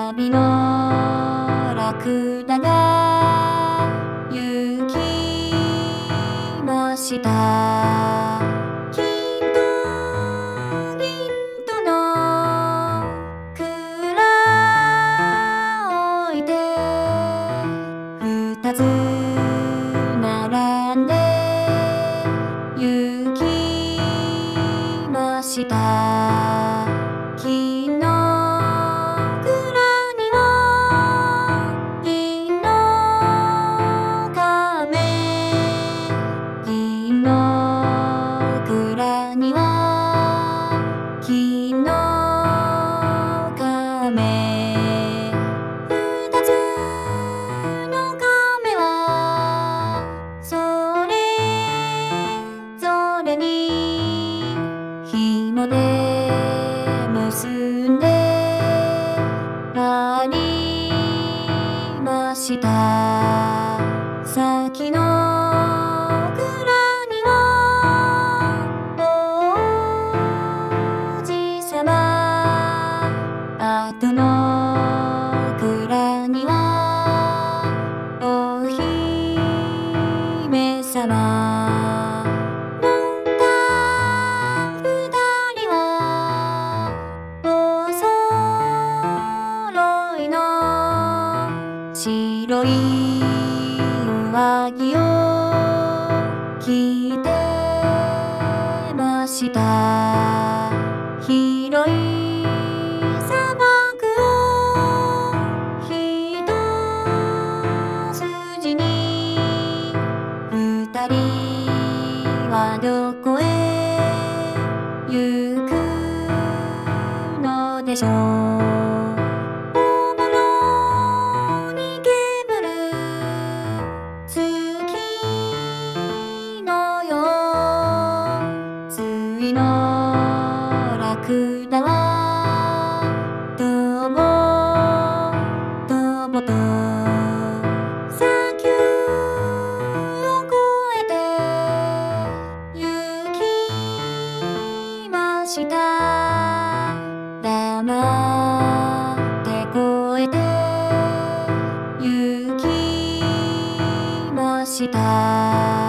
旅のラクダが行きました。銀と銀との蔵置いて二つ並んで行きました。金の蔵には銀の亀、銀の蔵には金の亀、二つの亀はそれぞれに紐で結んでありました。先の蔵には王子様、後の蔵にはお姫様。乗った二人はお揃いの白い上着を着てました。広い砂漠を一筋に二人はどこへ行くのでしょう。おもろに煙る月のよう、ついのラクダはとぼとぼと砂丘を越えて行きました。黙って越えて行きました。